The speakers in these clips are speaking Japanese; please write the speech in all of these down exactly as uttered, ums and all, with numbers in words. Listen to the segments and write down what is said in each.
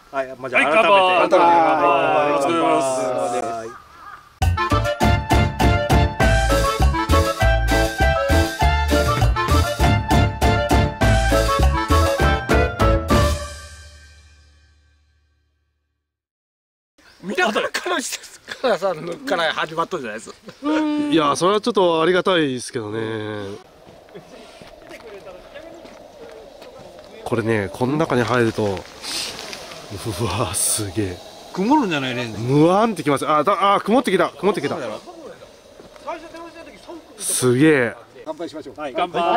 はい、まあ、じゃあはい、 改めて。 乾杯。 はい、 お疲れ様です。 はい。 見たから彼氏からさんから始まったじゃないですか。 いや、それはちょっとありがたいですけどね。これね、この中に入ると、うわ、すげえ。 曇るんじゃないレンズ。 むわんってきます。あ、だ、あ、曇ってきた、曇ってきた。すげえ。 乾杯しましょう。はい、 乾杯。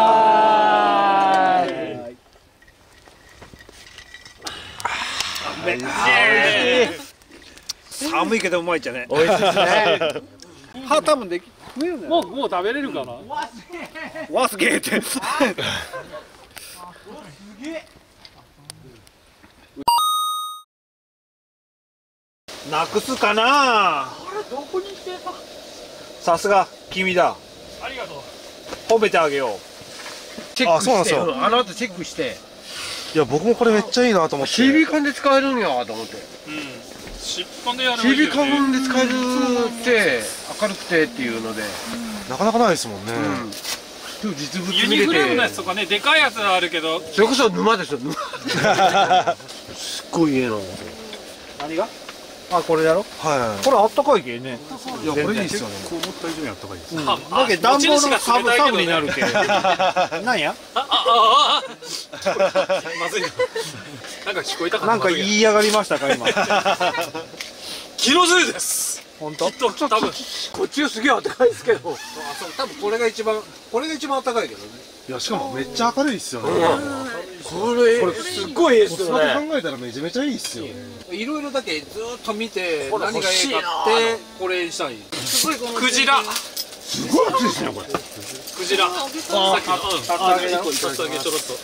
寒いけどうまいっちゃね。 美味しいですね。 歯多分でき食えるんだよ。 もうもう食べれるかな。 わすげえって。なくすかな。 どこにしてた。 さすが君だ。 ありがとう。 褒めてあげよう。 チェックして。 あ、そうなんですよ。 あの後チェックして。 いや、僕もこれめっちゃいいなと思って。 シービー 缶で使えるんやと思って。 うん。疾患でやる。 シービー 缶で使えるって明るくてっていうので。 なかなかないですもんね。 うん。実物ユ見れニフレームのやて。 つとかね、でかいやつはあるけど。 それこそ沼ですよ。沼。すっごいいいな。 何が？あ、これだろ。 はこれあったかいけね。 い。いや、これいいですよね。 思った以上にあったかいです。 あだけど暖房のサブサブになるけ。なんや？ ああああ。まずいな。なんか聞こえたかな。 なんか言い上がりましたか今。 キロジュールです。 本当？ きっと多分こっちはすげえ暖かいですけど。 あ、そう、多分これが一番これが一番あったかいけどね。 いや、しかもめっちゃ明るいっすよね。 これこれすっごいいいですよコスパでね。 考えたらめちゃめちゃいいっすよね。 いろいろだけずーっと見てこれ何がいいかってこれしたい。すごいこのクジラ。 すごい熱いですねこれ。 クジラ。さっきの。うん。 あ、あ、 一個一つだけちょろっと。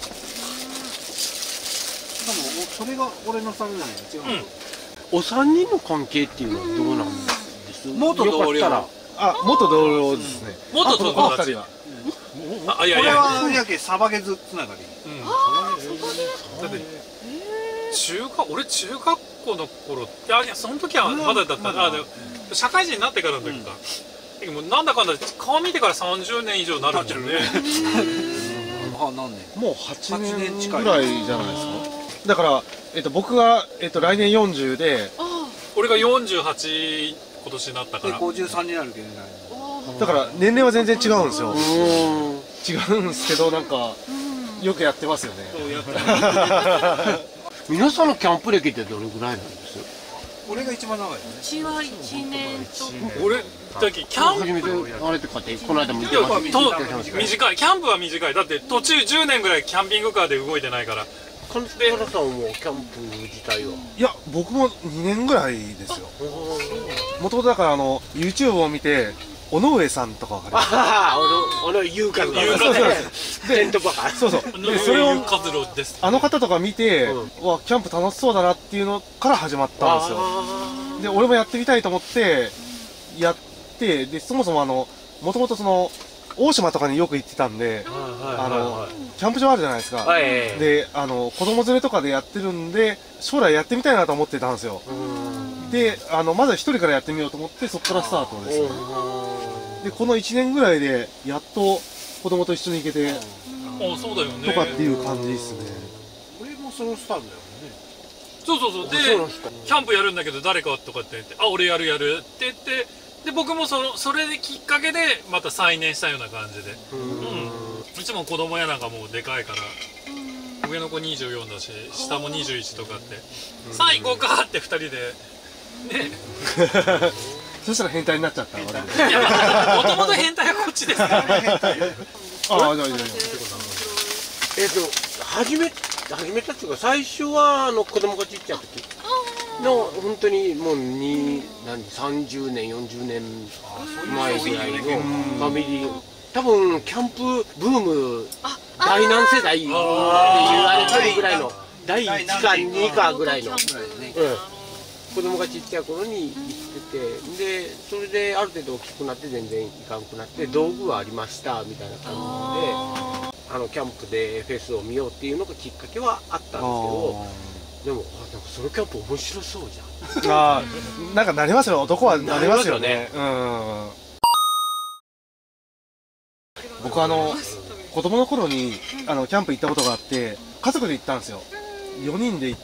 でもそれが俺のサブじゃない違う。 お三人の関係っていうのはどうなんですか。 元同僚。 よかったらあ、元同僚ですね。 元この友達。 二人は。 あ、いやこれいや。 はやけサバゲズつながり。 だって中学俺中学校の頃いやいやその時はまだだったあでも社会人になってからの時か、でもなんだかんだ顔見てからさんじゅうねん以上になるもんね。 あ、何年？ もうはちねんぐらいじゃないですか。だから、えっと、僕が、えっと、来年よんじゅうで、 俺がよんじゅうはち今年になったかでら。 ごじゅうさんになるけどね。 だから年齢は全然違うんですよ。 うん。 違うんですけど、なんか、よくやってますよね。 そうやった皆さんのキャンプ歴ってどれぐらいなんですよ。 俺が一番長いよね。 うちはいちねんちょっと。 俺だけキャンプ初めてあれとかってこの間も言っていやました。 と短いキャンプは短いだって途中じゅうねんぐらいキャンピングカーで動いてないから。 金原さんもキャンプ自体は。 いや、僕もにねんぐらいですよ。もともとだから、あの、YouTube を見て、尾上さんとかわかりますか？ ああ、俺俺優香の優香そうそうテントバカ。 そうそう。で、それを、 活動です。 あの方とか見て、 うわ、キャンプ楽しそうだなっていうのから始まったんですよ。で、俺もやってみたいと思って、やって、で、そもそもあの、もともとその、大島とかによく行ってたんで、あの、キャンプ場あるじゃないですか。 はい。 で、あの、子供連れとかでやってるんで、将来やってみたいなと思ってたんですよ。で、あの、まずは一人からやってみようと思って、そこからスタートですね。で、このいちねんぐらいで、やっと子供と一緒に行けて、 あ、そうだよね。 とかっていう感じですね。 俺もそのスタートだよね。 そうそうそうでキャンプやるんだけど誰かとかって言って「あ俺やるやる」って言ってで僕もそのそれできっかけでまた再燃したような感じで、うん、いつも子供やなんかもうでかいから上の子にじゅうよんだし下もにじゅういちとかって「さあ行こうか」ってふたりでねそしたら変態になっちゃった。 いやもともと変態はこっちですからね。 ああ、じゃあ、じゃあ、じゃあ。 えっと始め始めたっていうか最初はあの子供がちっちゃい時の本当にもうに何さんじゅうねんよんじゅうねんまえぐらいのファミリー多分キャンプブーム第何世代って言われてるぐらいのだいいちかにかぐらいの、うん、子供がちっちゃい頃に行っててでそれである程度大きくなって全然いかんくなって道具はありましたみたいな感じで。あのキャンプでフェスを見ようっていうのがきっかけはあったんですけどでもあなんかソロキャンプ面白そうじゃん。 ああ、なんかなりますよ、男はなりますよね。うん。僕あの子供の頃にあのキャンプ行ったことがあって、家族で行ったんですよ。よにんで行って、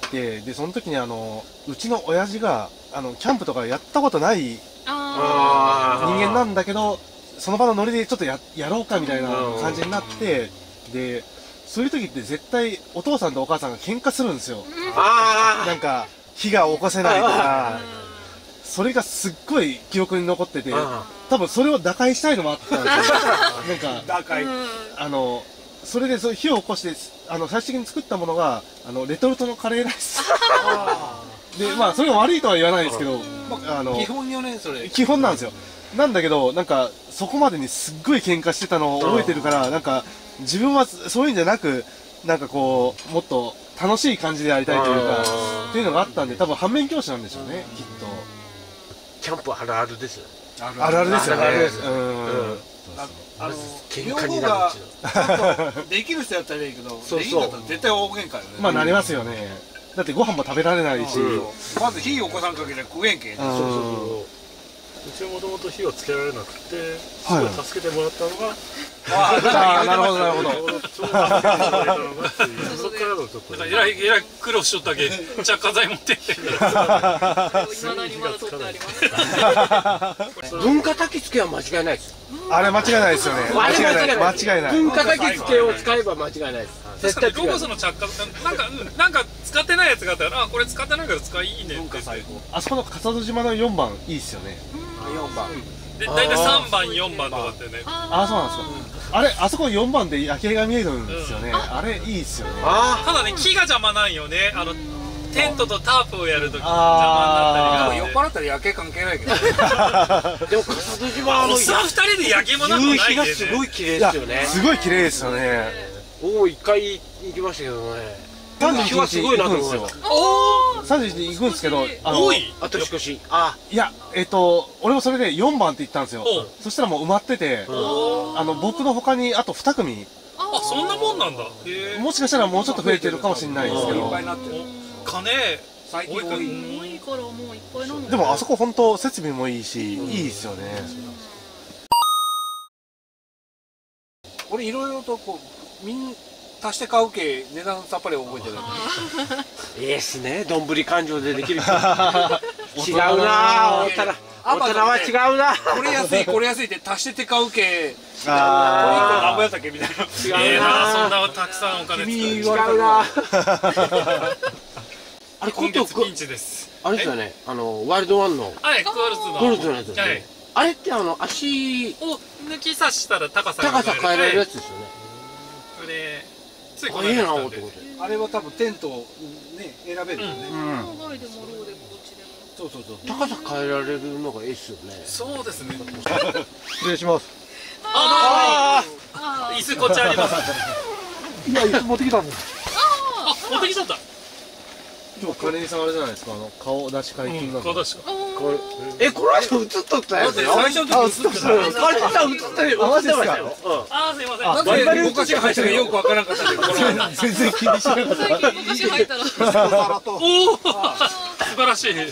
でその時にあのうちの親父があのキャンプとかやったことない人間なんだけど、その場のノリでちょっと や, やろうかみたいな感じになって、でそういう時って絶対お父さんとお母さんが喧嘩するんですよ。なんか火が起こせないとか、それがすっごい記憶に残ってて、多分それを打開したいのもあったんですよ。なんか打開あのそれでそ火を起こしてあの最終的に作ったものがあのレトルトのカレーライスで、まあそれが悪いとは言わないですけど、あの基本よね、それ基本なんですよ。なんだけどなんかそこまでにすっごい喧嘩してたのを覚えてるから、なんか自分はそういうんじゃなく、なんかこうもっと楽しい感じでやりたいというかっていうのがあったんで、多分反面教師なんでしょうね、きっと。 キャンプあるあるですよ。 あるあるですよね。 あの喧嘩になるっちゅう。 できる人やったらいいけど、できんかったら絶対大喧嘩よね。 まあなりますよね。だってご飯も食べられないし、 まず火起こさんかけて食えんけん。 そうそうそう。うちもともと火をつけられなくて、すごい助けてもらったのが、 ああなるほどなるほど。 そこからのちょっとえらいえらい苦労しとったけ着火剤持ってって。 未だにまだ取ってあります。 文化焚き付けは間違いないです。 あれ間違いないですよね。間違いない間違いない。 文化焚き付けを使えば間違いないです。 絶対ロゴスの着火なんかなんか使ってないやつがあったら、あこれ使ってないから使いいいねって。 あそこの笠戸島のよんばんいいっすよね。 よんばんで大体さんばんよんばんとかってね。 ああそうなんですか。あれあそこよんばんで夜景が見えるんですよね。あれいいっすよね。 ただね木が邪魔なんよね。あのテントとタープをやるとき邪魔になったりが。 酔っ払ったら夜景関係ないけど。 でも笠戸島のおっさんふたりで夜景もなんかないんでね。 夕日がすごい綺麗ですよね。 すごい綺麗ですよね。 おお一回行きましたけどね。さんじゅういちにち行くんですよ。さんじゅういちにち行くんですけど、 多い。 あと少し。あいやえっと俺もそれでよんばんって言ったんですよ。そしたらもう埋まってて、あの僕の他にあとに組。 あそんなもんなんだ。 もしかしたらもうちょっと増えてるかもしれないですけど。 金最近多い。 多いからもういっぱいなの。 でもあそこ本当設備もいいし、いいですよね。 俺いろいろとこうみん足して買うけ値段さっぱり覚えてる。 ええっすね、どんぶり勘定でできる人。違うな、大人大人は違うな。 これ安いこれ安いって足してて買うけ。これいっこあ何ぼやったっけみたいな。 ええな、そんなたくさんお金使う。 違うな。あれ今月ピンチです。 あれですよね、あのワイルドワンのはい、クワルツのゴルフのやつですはいね。あれってあの足を抜き差したら高さ高さ変えられるやつ。 つですよね。 それついこあ、 のいいな、 間来たんでと思って。 あれは多分テントをね選べるよね。 長いでもローでこっちでも。 そうそうそう。 高さ変えられるのがいいっすよね。 そうですね。 失礼します。 ああ、椅子こっちあります。 いや持ってきたんです。 あ、持ってきちゃった。 今日金井さんあれじゃないですか、あの顔出し解禁なんで。 顔出しか。 これえ、この間映っとったやつよ。 最初の時映ってた。 彼氏さん映ってたよ。映ってましたよ。 ああ、すいません。 なんで動かしが入ったかよくわからんかったけど。 全然気にしなかった。 最近昔入ったら。 おお、素晴らしい。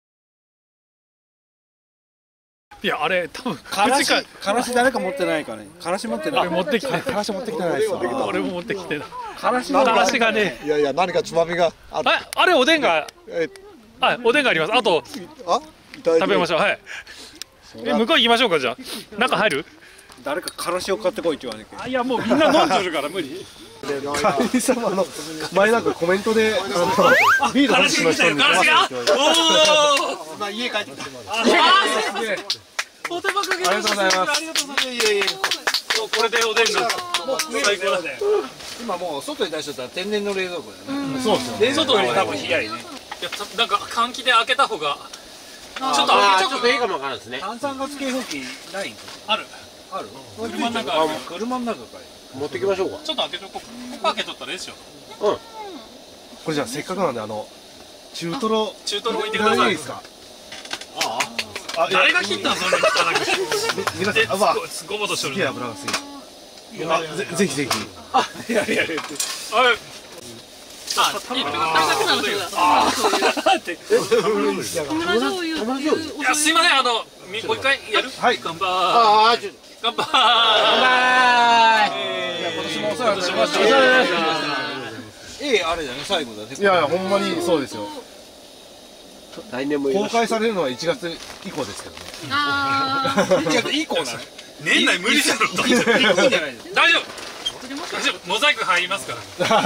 いや、あれ多分からしからし誰か持ってないかね。からし持ってない。 俺持ってきて、 話持ってきてないですわ。 俺も持ってきて。 からしからしがね。 いやいや何かつまみがある。 あ、あれおでんが、 えはい、おでんがあります。あとあ食べましょう。はい。え、向こう行きましょうか、じゃあ。中入る？ 誰かからしを買ってこいって言わなきゃ。 あ、いやもうみんな飲んでるから無理。 金井さんはあの前なんかコメントであのビール外しの人にからしが。おお。 まあ家帰ってきてもらう。 ああ、すげえ。お手間かけました。 ありがとうございます。 ありがとうございます。いやいや。これでおでんが最高だね。 今もう外に出しとったら天然の冷蔵庫だよね。 そうですよね。 冷蔵庫より多分冷やいね。 いや、なんか換気で開けた方がちょっとあー、 開けちゃうちょっといいかもわからんですね。 炭酸ガス警報器ないんか。 ある。 ある？ 車の中ある。 車の中かい。 持ってきましょうか。 ちょっと開けとこう。ここ開けとったらいいでしょ。 うん。 これじゃあせっかくなんであの中トロ中トロ置いてください。 いいですか。 ああ。誰が切ったんそれ汚く。 皆さんあわすごもとしとる。 好き油がすぎる。あぜぜひぜひ。 あ、やれやれって。 あれ。 あ、 え、高くなるそうだ。田村醤油っていう。 いや、すいません、あの、みもう一回やる。 はい。 乾杯。 ああ、ちょっと。 乾杯。 乾杯。 今年もお世話になりました。ええ、あれだね、最後だね。 いやいや、ほんまにそうですよ。 来年も公開されるのはいちがつ以降ですけどね。 ああ。 いちがつ以降なの。 年内無理だろ。 いいんじゃないの。 大丈夫。大丈夫。モザイク入りますから。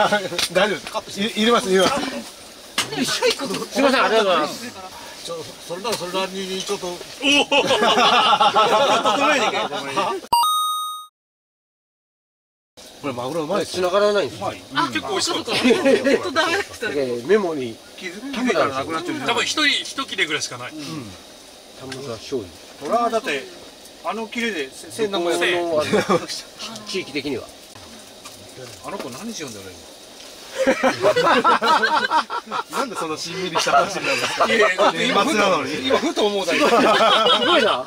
大丈夫です。い入れます入れます。 すみません、ありがとうございます。 それならそれなりにちょっとおお。 これマグロうまいです。 繋がらないんです。 あ、 結構美味しかった。 本当ダメだった。 メモに気づいたらなくなってる。 多分一人一切れぐらいしかない。 田村醤油。 それはだってあの切れで千何もやっての地域的には。 あの子何しようんだよなんでそんなしんみりした話になるんですか。 俺。いやいや、今年末なのに。 今ふと思うだけ。 すごいな。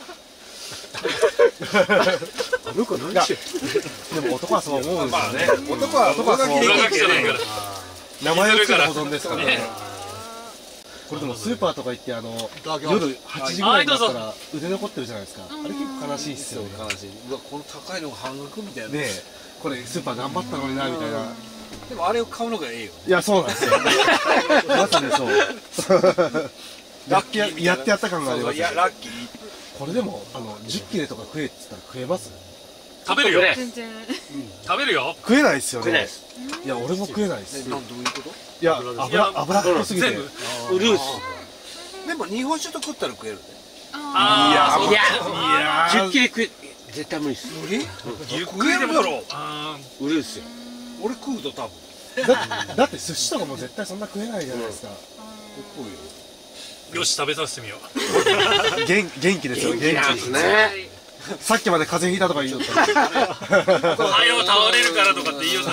あの子何してる。 でも男はそう思うんですよね。 男は男はそう上書きじゃないから。 名前をつける保存ですからね。これでもスーパーとか行ってあの夜はちじぐらいになったら腕残ってるじゃないですか。あれ結構悲しいっすよね。 悲しい。うわ、この高いのが半額みたいな。 ねえ、これスーパー頑張ったのになみたいな。 でもあれを買うのがええよ。 いやそうなんですよ。まさにそう。 ラッキーやってやった感があります。 いやラッキー。 これでもあのじゅっ切れとか食えって言ったら食えます？ 食べるよ。 全然。 食べるよ。 食えないっすよね。 食えないです。 いや俺も食えないっす。 なんどういうこと？ いや油油っぽすぎて。 全部。 ルース。 でも日本酒と食ったら食えるね。 ああ、 いや、 いや十切れ食え、絶対無理です。 無理？ ゆっ食えるやろ。 あうるっすよ。 俺食うと多分。 だだって寿司とかも絶対そんな食えないじゃないですか。 食うよ。 ーよし、食べさせてみよう。 元元気ですよ元気。 ね。 さっきまで風邪ひいたとか言うとったのに。 はよ倒れるからとかって言いよう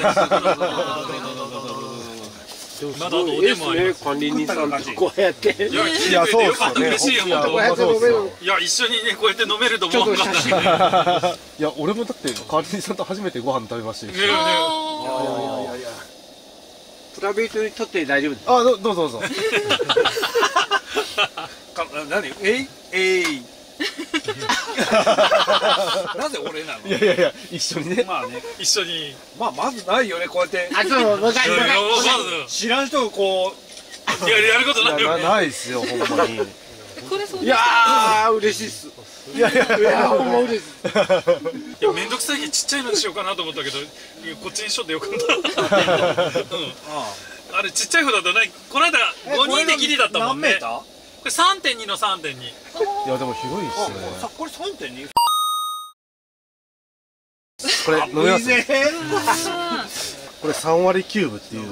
まだおでもあります。 管理人さんとこうやって。 いや、聞いてくれてよかった。嬉しいよ、本当。 こうやって飲める。 いや、一緒にね、こうやって飲めると思わなかったね。 いや俺もだって管理人さんと初めてご飯食べましたよ。 ねえねプライベートにとって大丈夫です。 あどどうぞどうぞ。 か何？えいえい。なぜ俺なの？ いやいやいや一緒にね。 まあね。 え一緒に。 まあまずないよねこうやって。 あ、そう、もう一回、もう一回。 ま知らん人がこう。 ず、やるやることないよなね。 ないっすよほんまに。 これそういやー、嬉しいっす。 いやいやいいやー、もう嬉しいっす。 いや、めんどくさいけどちっちゃいのにしようかなと思ったけど、いやこっちにしとってよかった。うん。あれちっちゃい方だとね、この間ごにんでギリだったもんね。 何メーター？ これ さんてんに の さんてんに。 いやでも広いっすね。 さこれ さんてんに？ これ飲みます。 ぜ。 これさん割キューブっていう。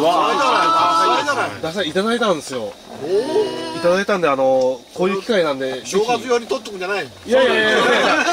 出さいただいたんですよ。いただいたんであのこういう機会なんで。 正月用に取っとくんじゃないの？ いやいやいやいや。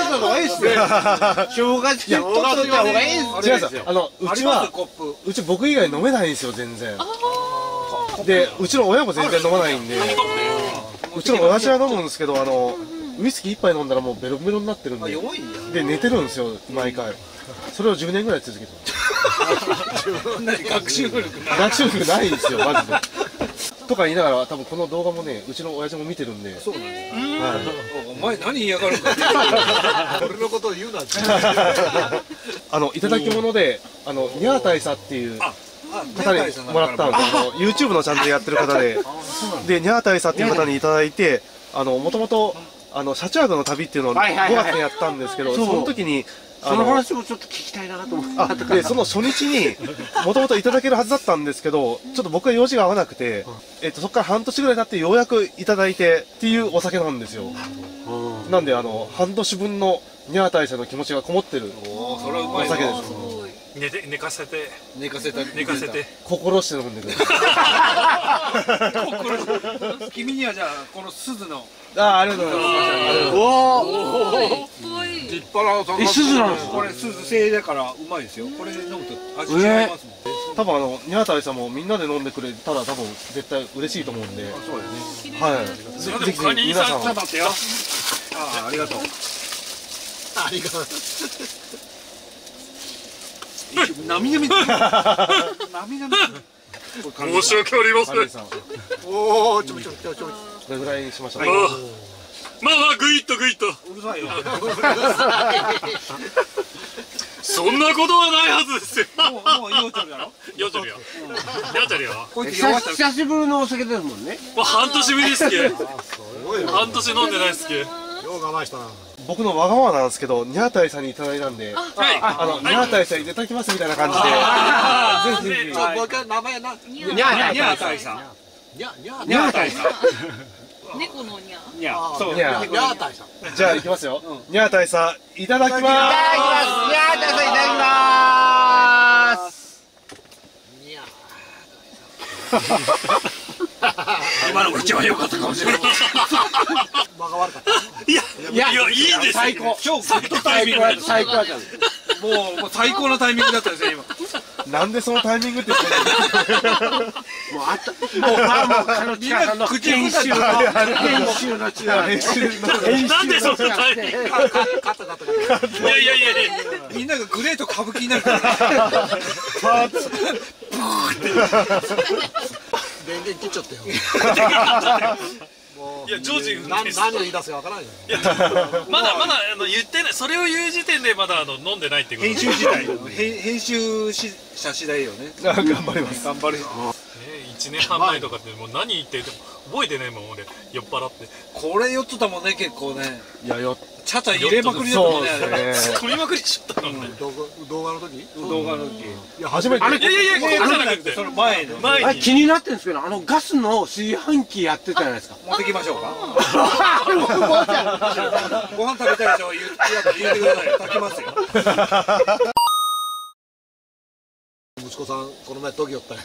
正月に取っといた方がいいっす。 違うんですよ。あのうちはコップ。 うち僕以外飲めないんですよ全然。でうちの親も全然飲まないんで。うちの親父は飲むんですけどあのウイスキー一杯飲んだらもうベロベロになってるんで。 弱いんや。 で寝てるんですよ毎回。それをじゅうねんぐらい続けてます。 何学習能力ない。 学習力ないですよマジで。とか言いながら多分この動画もねうちの親父も見てるんで。 そうなんです。 はい。 お前何嫌がるんだ。 俺のことを言うなって。 あのいただき物であのニャー大佐っていう方にもらったんです。あの YouTube のチャンネルやってる方で、でニャー大佐っていう方にいただいて、あのもともとあの車中泊の旅っていうのをごがつにやったんですけど、その時にその話もちょっと聞きたいなと思って。 でその初日にもともといただけるはずだったんですけど、ちょっと僕は用事が合わなくて、えっとそこから半年ぐらい経ってようやくいただいてっていうお酒なんですよ。なんであの半年分のニャー大佐の気持ちがこもってるおお、それはうおまいな。 酒です。 寝て寝かせて寝かせた。 寝かせて。 心して飲んでください。 君にはじゃあこの鈴のあ、ありがとうございます。 お可愛い。 立派なお酒。 え、鈴なんですか？ これ鈴製だからうまいですよ。これ飲むと味違いますもん。 多分あのニャータイさんもみんなで飲んでくれたら多分絶対嬉しいと思うんで。 そうですね。 はい。 それでぜひもカニ皆さんさんちょっと待ってよ。 ああ、ありがとう。 ありがとう。 なみなみ。なみなみ。 申し訳ありません。 管理さん、こおお、ちょびちょびちょびちょび。 れぐらいにしましょう。 あまあまあ、グイッとグイッと。 うるさいよ。 そんなことはないはずですよ。 もう、もう、ようちょるやろ。 よちょるよ。よちょるよ。 こいつ弱久したら。 久しぶりのお酒ですもんね。 もう半年ぶりですけ。 すごいよ。 半年飲んでないですけ。 よう我慢したな。 僕のわがままなんですけど、ニャータイさんにいただいたんで、 はい。 あの、ニャータイさんいただきますみたいな感じあーで、ぜひぜひちょ、もう一回名前な。 ににゃゃニャータイさん。 にゃ、にゃ、 ニャータイさん。 猫のにゃ。 ニャー。 そう、 にゃにゃ、にゃ大さん。 じゃあ行きますよ。ニャータイさん、いただきまいただきます。いやー、大さんいただきまーす。 にゃ。 今のが一番良かったかもしれない。 間が悪かった。 いや、いいやや、いいです。 最高。 超グッドタイ最高ミングだ最高だった。 もう、もう最高のタイミングだったですよ、今。 す。なんでそのタイミングって言ってるもうあった、もうまあもうあの力さんの口編集の編集の力編集の編集のなんでそんなタイミング。 カットカットカットカット。 いやいやいやいや。 みんながグレート歌舞伎になるから。 電源切っちゃったよ。もういや常時運何転何を言い出すかわからないよ。 いやまだまだあの言ってないそれを言う時点でまだあの飲んでないってこと編集時代。編編集し者次第よね。 頑張ります。 頑張る。 ねいちねんはんまえとかってもう何言ってても覚えてないもん俺酔っ払ってこれ酔ってたもんね、結構ね。 いや、よ、 ちゃちゃ入れまくりだったもんね、あれ。 ですね。 取りまくりしちゃったもんね動画動画の時？ 動画の時。 いや初めてあれいやいやいやここじゃなくてその前の。 あれ前に気になってるんですけど、あのガスの炊飯器やってたじゃないですか。 持ってきましょうか。ご飯食べたいでしょ、言う言うてくださいよ。炊きますよ。 息子さんこの前研ぎよったね。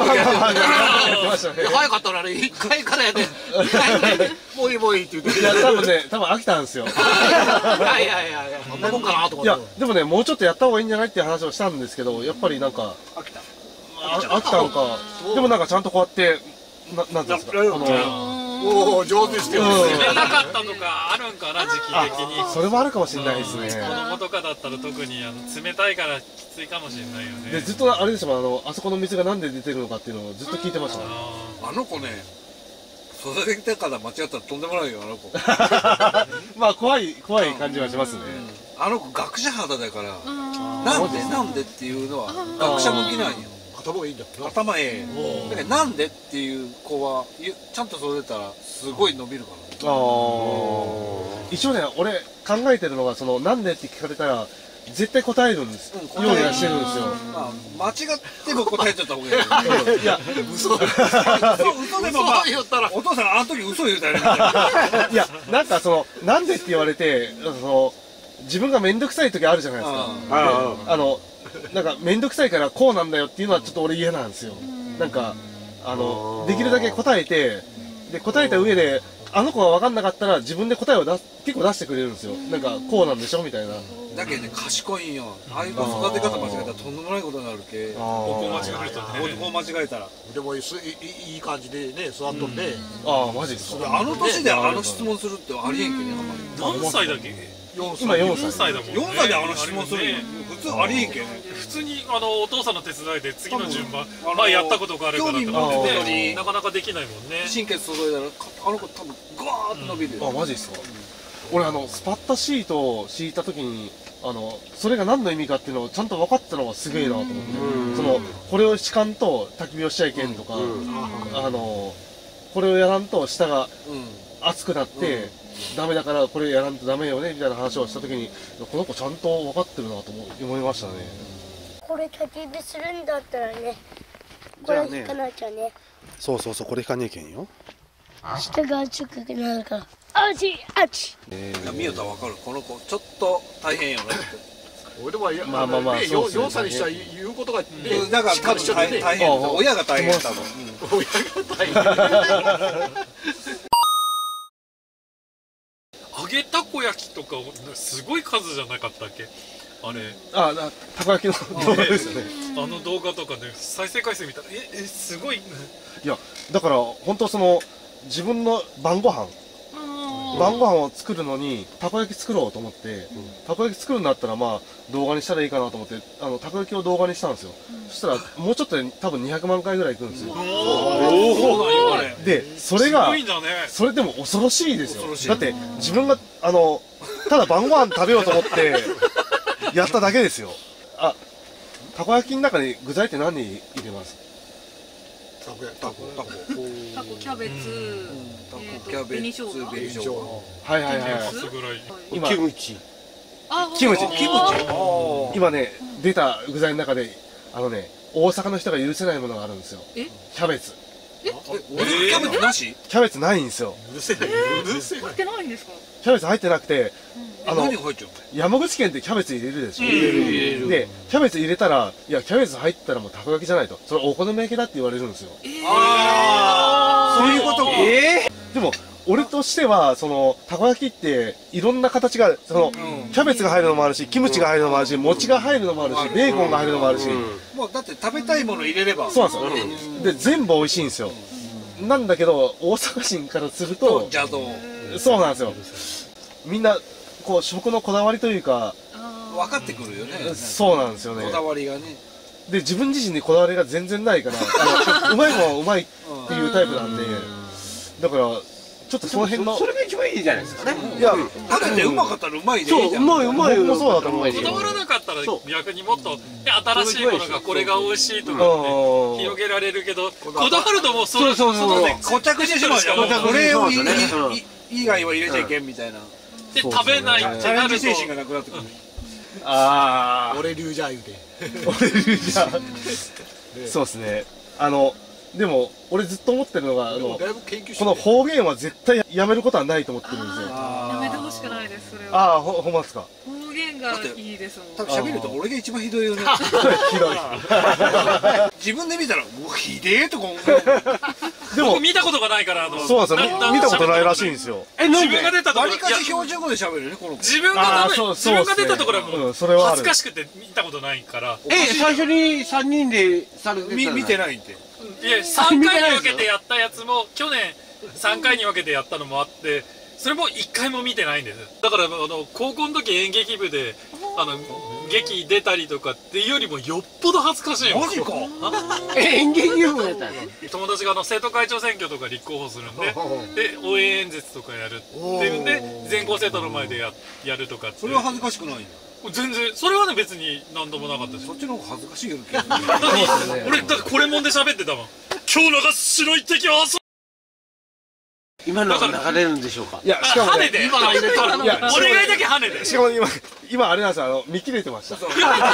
い早かったなあれ一回からやで。二回ぐらいでもういいもういいって言って。いや、多分ね、多分飽きたんですよ。 いやいやいやいやそんなもんかなと思いやって。、 でもね、もうちょっとやった方がいいんじゃないっていう話をしたんですけど、やっぱりなんか、 飽きた。 あ飽きたのか、でもなんかちゃんとこうやって、ななんていうんですか、 やるこの、 おお上手ですけど。 うん決めなかったとかあるんかな時期的にそれもあるかもしれないですね。 子供とかだったら特にあの冷たいからきついかもしれないよねで、ずっとあれですもん、あの、あそこの水がなんで出てるのかっていうのをずっと聞いてましたね。 ああの子ね、育ててから間違ったらとんでもないよ、あの子。 まあ、怖い、怖い感じはしますね。 あの子学者肌だから、なんでなんでっていうのは学者向きなんよ。 頭がいいんだ。 頭ええ。だけどなんでっていう子はゆちゃんと育てたらすごい伸びるからね。 ああ。一応ね、俺考えてるのが、その、なんでって聞かれたら、絶対答えるんです。 うんようにはしてるんですよ。 まあ間違っても答えちゃった方がいい。 いや、 嘘。 嘘嘘でもまあ嘘言ったら。 お父さんあの時嘘言うたよね。 いや、なんかその、なんでって言われて、その、自分がめんどくさい時あるじゃないですか。 うんであの、なんかめんどくさいからこうなんだよっていうのはちょっと俺嫌なんですよ。なんか、あの、できるだけ答えて、で、答えた上で、あの子が分かんなかったら自分で答えを出す結構出してくれるんですよ。なんか、こうなんでしょみたいな。 だけどね賢いんよ。ああいう子育て方間違えたらとんでもないことになるけ。 ここ間違えるとねここ間違えたら。 でもいいいいいい感じでね座っとんで。 ああ、マジですか。 あの年であの質問するってありえんけね、あんまり。 何歳だっけ今よんさい。 よんさいだもんねよんさいであの質問するよ。普通ありえんけね。 普通にあのお父さんの手伝いで次の順番あの前やったことがあるからとか興味持ってたのねになかなかできないもんね神経注いだらあの子多分グワーッと伸びるよ。 あ、マジですか。俺、あの、スパッタシートを敷いた時に、あの、それが何の意味かっていうのをちゃんと分かったのがすげえなと思って。その、これをしかんと焚き火をしちゃいけんとか、あの、これをやらんと下がうん。 熱くなって、ダメだからこれやらんとダメよねみたいな話をした時に、この子ちゃんと分かってるなと思思いましたね。 これ焚き火するんだったらね、これ引かなきゃね。 そうそうそう、これ引かねえけんよ。 下が熱くなるから。あちあち。 いや見よったらわかる。この子ちょっと大変よねって。 俺でもいやまあまあまあねそうっすねよんさいにしたら言うことがねうんだから多分大変大変だ。親が大変多分。 親が大変。 揚げたこ焼きとかすごい数じゃなかったっけあれあ、なたこ焼きの動画ですよね。 あの動画とかで再生回数見たらええすごいいや、だから本当その、自分の晩ご飯晩ご飯を作るのにたこ焼き作ろうと思って、たこ焼き作るんだったらまあ動画にしたらいいかなと思ってあのたこ焼きを動画にしたんですよ。そしたらもうちょっとで多分にひゃくまんかいぐらいいくんですよ。でそれがそれでも恐ろしいですよ。だって自分があのただ晩ご飯食べようと思ってやっただけですよ。あ、たこ焼きの中に具材って何入れます？ タコタコタコタコキャベツ、 キャベツ、紅生姜。 はいはいはい。 今キムチ。 キムチ。キムチ。今ね出た具材の中であのね大阪の人が許せないものがあるんですよ。キャベツ。 え、キャベツなし？ キャベツないんですよ。 許せない。許せない。 入ってないんですか？ キャベツ入ってなくて、あの何入っちゃうの？ 山口県ってキャベツ入れるでしょ。でキャベツ入れたらいやキャベツ入ったらもうたこ焼きじゃないと。それお好み焼きだって言われるんですよ。 ああ、そういうことか。 でも俺としてはそのたこ焼きっていろんな形がそのキャベツが入るのもあるし、キムチが入るのもあるし、餅が入るのもあるし、ベーコンが入るのもあるし、 もうだって食べたいもの入れれば。 そうなんですよ。で全部美味しいんですよ。なんだけど大阪人からすると邪道。 そうなんですよ。みんなこう食のこだわりというか分かってくるよね。 そうなんですよね。 こだわりがね。 で自分自身にこだわりが全然ないからあのうまいものはうまいっていうタイプなんで、だからちょっとその辺のそれが一番いいじゃないですかね。 いや食べてうまかったらうまいでいいじゃん。 そううまいうまい。 僕もそうだと思う。 こだわらなかったら逆にもっと新しいものがこれが美味しいとかって広げられるけど、こだわるともうそれそのね固着してしまうじゃん。これを以外は入れちゃいけんみたいな。 で食べないってなると精神がなくなってくる。 ああ俺流じゃ言うて。 俺流じゃそうですね。あのでも俺ずっと思ってるのがあのこの方言は絶対やめることはないと思ってるんですよ。 やめてほしくないです。それは。 ああほほんまですか。 方言がいいですもん。 多分喋ると俺が一番ひどいよね。 ひどい。 自分で見たらもうひでえとか思う。 でも見たことがないからあのそうなんですよ。見たことないらしいんですよ。 え自分が出たところわりかし標準語で喋るよねこの子。 自分が自分が出たところはもう恥ずかしくて見たことないから。 え最初に三人でされてた見見てないって。 いやさんかいに分けてやったやつも去年さんかいに分けてやったのもあって、それもいっかいも見てないんです。だからあの高校の時演劇部であの劇出たりとかっていうよりもよっぽど恥ずかしいよ。 マジか。 演劇部やったの。 友達があの生徒会長選挙とか立候補するんで、で応援演説とかやるっていうんで全校生徒の前でややるとかって。 それは恥ずかしくないんだ。 全然それはね別に何ともなかったし。 そっちの方が恥ずかしいよけど。 俺だってこれもんで喋ってたもん。今日のが白い敵は遊今のが流れるんでしょうか。 いやしかもね。 今の入れたら。いやお願いだけ羽で。 しかも今今あれなんですよ。あの見切れてました。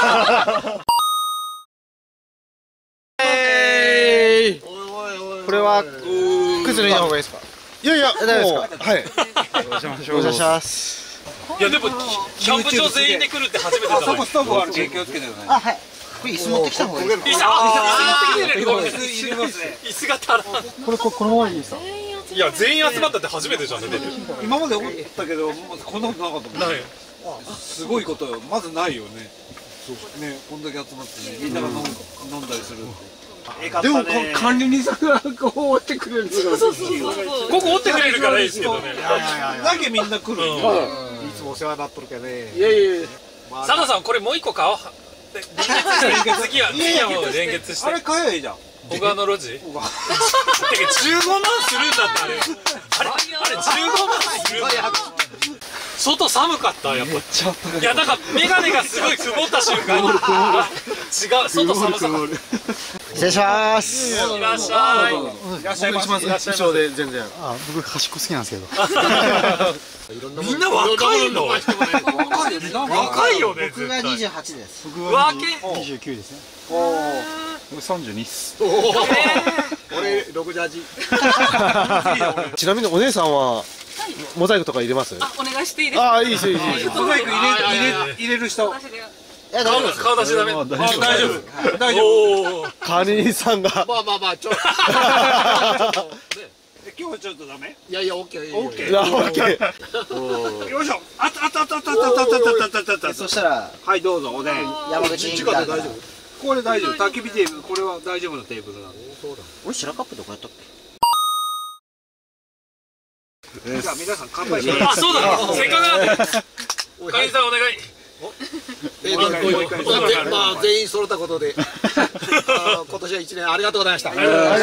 これは靴脱いだ方がいいですか？ いやいや、 大丈夫ですか？はい。 お邪魔します。 いやでもキャンプ場全員で来るって初めてだ。 そこストーブあるけ気をつけてください。 あ、はい。これ椅子持ってきた方がいいですか？ 椅子あ椅子持ってきてる。 椅子入れますね。 椅子が足らん。 これここのままでいいですか？ いや全員集まったって初めてじゃんね。 今まで思ったけどこんなことなかったもん。 ない。 すごいことよ。まずないよね。ね、こんだけ集まってね、みんなが飲ん飲んだりする。 でも管理人さんがこう追ってくれる。 そうそうそうそう。 ここ折ってくれるからいいですけどね。 だけみんな来る。 いつもお世話になっとるけどね。 いやいやいや。 佐藤さんこれもう一個買おう。連結して次は次はもう連結して。 あれ買えばいいじゃん。 小川の路地？てかじゅうごまんするんだってあれ。あれあれじゅうごまんするんだ。外寒かったやっぱ。いやなんかメガネがすごい曇った瞬間に違う外寒さ。 失礼します。 いらっしゃい。 いらっしゃいます。 一緒で全然。 あ、僕端っこ好きなんですけど。 みんな若いの。若いよね。 僕が二十八です。 僕は二十九ですね。 僕さんじゅうにっす。 俺ろくじゅうはち。 ちなみにお姉さんはモザイクとか入れます？ あ、お願いしていいですか？ ああ、いいですいいです。 モザイク入れ入れ入れる人。 顔顔出しダメ。大丈夫大丈夫。 管理人さんが。 まあまあまあちょっと。今日はちょっとダメ？ いやいやオッケーオッケー。 いや、オッケー。 よいしょ。あたあたあたあたあたあたあたあたあた。 そしたらはいどうぞおでん。 山口インターから。 これ大丈夫。焚き火テーブルこれは大丈夫なテーブルなんで。 俺白カップどこやったっけ？ じゃあ皆さん乾杯しましょう。 あ、そうだ、せっかくなんでかりんさんお願い。 えーと、まあ全員揃ったことで、あ今年は一年ありがとうございました。ありがとうございました。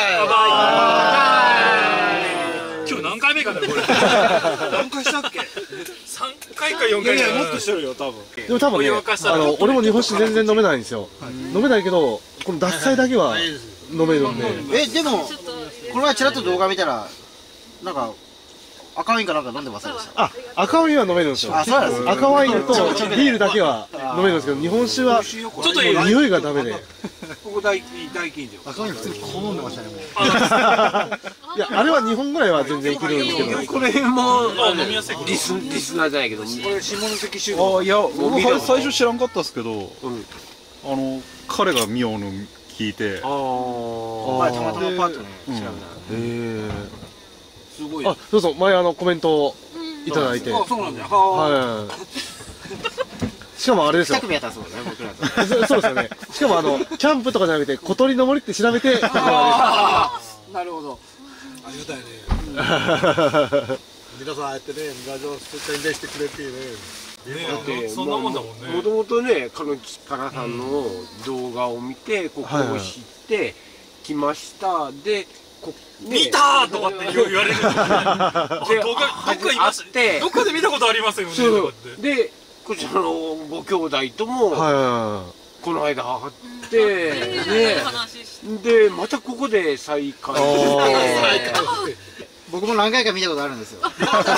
今日何回目かなこれ。 何回したっけ？ 三回か四回か。 いやいやもっとしてるよ多分。 でも多分ね、あの俺も日本酒全然飲めないんですよ。飲めないけど、この獺祭だけは飲めるんで。 え、でもこの前ちらっと動画見たらなんか赤ワインかなんか飲んでませんでした？ あ、赤ワインは飲めるんですよ。 あ、そうなんです。 赤ワインとビールだけは飲めるんですけど、日本酒はちょっと匂いがダメで。 ここ大大近所。 赤ワイン普通にこう飲んでましたね。 いや、あれはにほんぐらいは全然いけるんですけど。 この辺も飲みやすい。 リスリスナーじゃないけど。 これ下関集あ、いや、僕は最初知らんかったですけど、あの彼がミオの聞いて、 ああ、たまたまパッとね調べたら。 ええ。 すごい。 あ、そうそう、前あのコメントをいただいて。 あ、そうなんだよ。はい。しかもあれですよ。 二組やったそうね、僕ら。 そうですよね。しかもあのキャンプとかじゃなくて小鳥の森って調べて。 なるほど。 ありがたいね。皆さんああやってね、ラジオ宣伝してくれてね。 だってそんなもんだもんね。 もともとね、かのちからさんの動画を見てここを知って来ましたで。 見たーとかって言われる。どっかどっかいました。どっかで見たことありますよね。 で、こちらのご兄弟ともこの間会ってね、でまたここで再会。 僕も何回か見たことあるんですよ。ずっ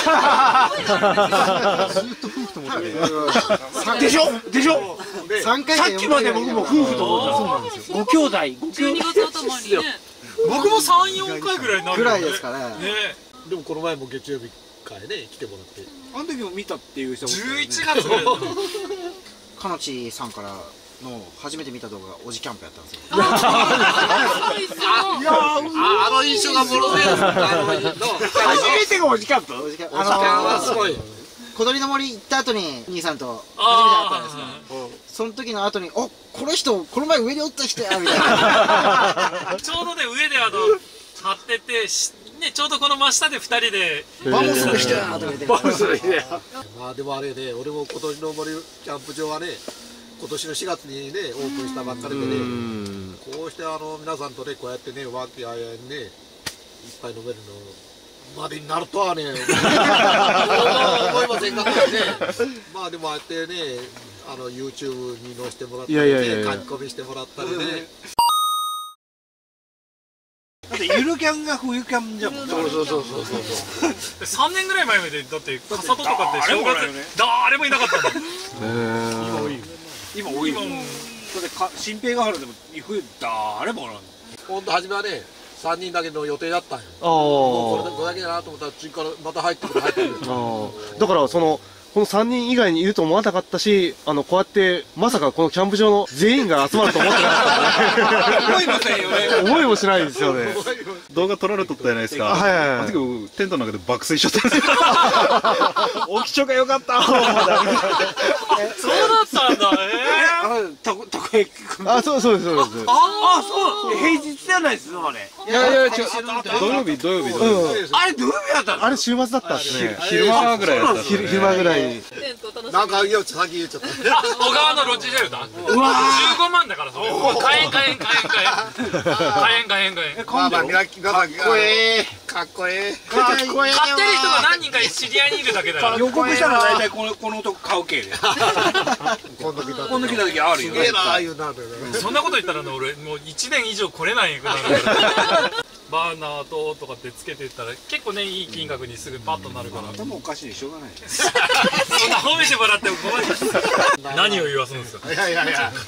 と夫婦と思ってて。でしょでしょ。 さんかいさっきまで僕も夫婦と思ってた。ご兄弟。 じゅうにがつ頭にね。 僕も三四回ぐらいなるぐらいですかね。 でもこの前も月曜日会ね来てもらって。 あの時も見たっていう人も。 十一月ぐらい。 かのちさんからの初めて見た動画がおじキャンプやったんですよ。 あの印象がものすごい。初めてがおじキャンプ。 おじキャンプはすごい。 小鳥の森行った後に兄さんと初めて会ったんですけど、その時の後に「お、この人この前上におった人や」みたいな。 ちょうどね上であの張っててね、ちょうどこの真下でふたりでバモする人やとか言って。 バモする人や。 まあでもあれね、俺も今年の森キャンプ場はね、今年のしがつにねオープンしたばっかりでね、こうしてあの皆さんとねこうやってね和気あいあいにねいっぱい飲めるのまでになるとはね思いませんかったね。まあでもああやってね、あの YouTube に載せてもらったりね、書き込みしてもらったりね。 だってゆるキャンが冬キャンじゃもん。 そうそうそうそうそう。 三年ぐらい前までだって笠戸とかって正月誰もいなかったの。 今多い。今多い。だって新平ヶ原でも冬誰もおらん。 本当初めはね三人だけの予定だったんよ。 ああ。 これだけだなと思ったら次からまた入ってくる入ってくる。 ああ。だからその。このさんにん以外にいると思わなかったし、あのこうやってまさかこのキャンプ場の全員が集まると思ってなかったんで。 思いませんよね。 思いもしないですよね。 動画撮られとったじゃないですか。 はいはいはい。 あの時僕テントの中で爆睡しちゃったんですよ。起きちょがよかった。 そうだったんだ。ええ、たこたこ焼き。 あ、そうそうですそうです。 あ、そう。平日じゃないですのあれ。 いやいや違う。 土曜日土曜日土曜日。 あれ土曜日だったの？ あれ週末だったっすね。 昼間ぐらいだった。 昼間ぐらい。 なんか言う先言っちゃった。 小川のロッジシェルター。うわ。十五万だからそれ。買えん買えん買えん買えん。買えん買えん買えん。 まあまあ皆さんかっこええかっこええかっこええ。買ってる人が何人か知り合いにいるだけだから。 予告したら大体このこの男買う系で。 今度来た今度来た時あるよ。 すげえなああいうな。 そんなこと言ったらね俺もう一年以上来れないくなる。バーナーととかってつけてったら結構ねいい金額にすぐパッとなるから。 頭おかしいでしょうがない。 そんな褒めてもらっても困ります。何を言わすんですか。 いやいやいや。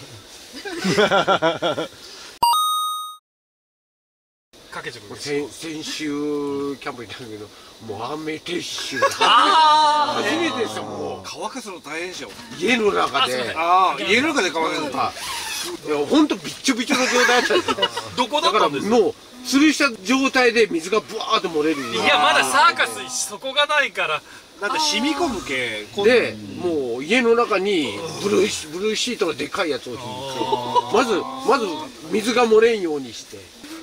かけちゃう。 先先週キャンプ行ったんだけど、もう雨撤収。 ああ。 初めてですよ。もう乾かすの大変でしょ。 家の中で。 ああ、家の中で乾かすのか。 いや本当びっちょびちょの状態だったんですよ。 どこだったんですか。 もう吊るした状態で水がブワーって漏れる。 いやまだサーカスそこがないから。 だって染み込む系で、もう家の中にブルーシブルーシートのでっかいやつを引いて、まずまず水が漏れんようにして。 い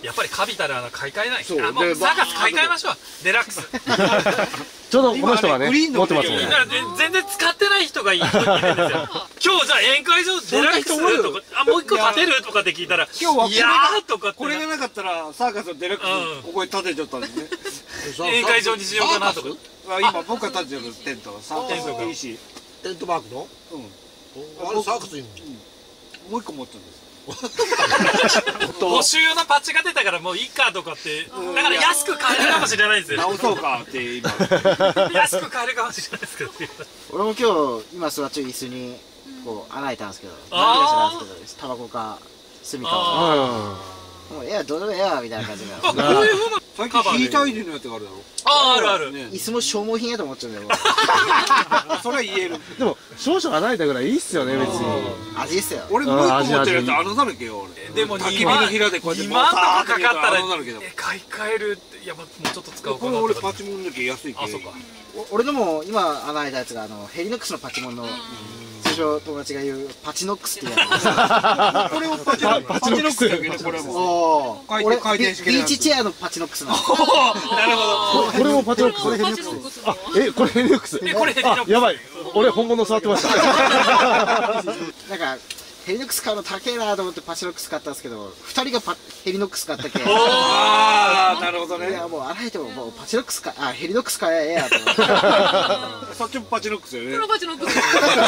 やっぱりカビたらあの買い替えない。 そうあ、もうでサーカス買い替えましょう。デラックス。 ちょうどこの人がね、持ってますもんね。 だから全然使ってない人がいるんですよ。今日じゃあ宴会場デラックスとか、あ、もう一個建てるとかって聞いたら、 今日はいやーとかって。 これがなかったらサーカスのデラックスここに建てちゃったんですね。 宴会場にしようかなとか。 今僕が建ててるテントサーカス ティーシー。 テントマークのうん。 あれサーカスいいのもう一個持ってるんです。 募集用のパッチが出たからもういいかとかって、だから安く買えるかもしれないですよ。 直そうかって今。 安く買えるかもしれないですけど。 俺も今日今座っちゃう椅子にこう穴開いたんですけど、 あー何か知らんすけどタバコか炭かもうええやどうでもええやみたいな感じがあ、こういうふうな最近ヒーター入れのやつがあるだろ。 ああるある。 椅子も消耗品やと思っちゃうんだよそれは言える。 でも少々穴開いたぐらいいいっすよね、別に。 味っすよ。 俺もう一個持ってるやつ穴だらけよ俺。 でも焚き火のひらでこうやってにまんとかかかったら穴だらけだもん。 え買い替えるっていやもうちょっと使おうかこれなとか。 俺パチモンの時安いけ。 あ、そうか。 お俺のも今穴開いたやつがあのヘリノックスのパチモンの通称友達が言うパチノックスっていうやつ。 これをパチノックスだけどこれも。 おお。俺回転式ビーチチェアのパチノックスなの。 なるほど。 これもパチノックス。これヘリノックス。あ、え、これヘリノックス。 え、これヘリノックス。 あ、やばい。俺本物触ってました。 なんかヘリノックス買うの高えなと思ってパチノックス買ったんですけど、二人がパヘリノックス買ったけ。 ああ、なるほどね。 いやもう洗えてももうパチノックスかあヘリノックス買ええやと思って。 そっちもパチノックスよね。 このパチノックス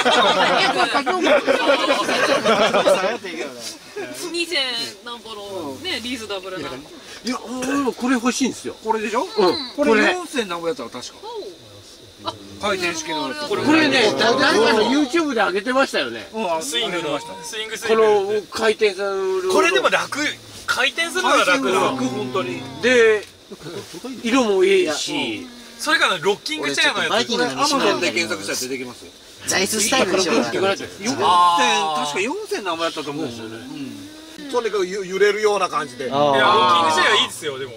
にせん何歩のねリーズナブルな。 いや俺もこれ欲しいんですよ。 これでしょ。これよんせん何ぼやったら確か。回転式のやつ。 これね誰かの YouTube で上げてましたよね。 スイングのスイングスイこング。 の回転する。 これでも楽。回転するのが楽だ。 楽本当に。 で色もいいし。 それからロッキングチェアのやつ。 バイキングのアマゾンで検索したら出てきますよ。 座椅子スタイルにしようかな。 よんせん確かよんせん何ぼやったと思うんですよね。 とにかくゆ揺れるような感じで。 いやロッキングチェアいいですよでも。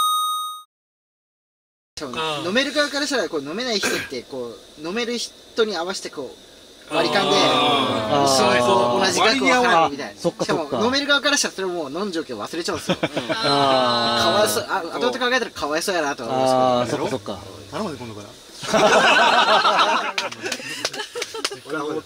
飲める側からしたらこう飲めない人ってこう飲める人に合わせてこう割り勘で一緒にこう同じ額を払うみたいな。しかも飲める側からしたらそれもう飲んじょうけ忘れちゃうんですよ。かわいそう、あ後々考えたらかわいそうやなと思いますけど。 ああ、そっかそっか。 頼むで今度から。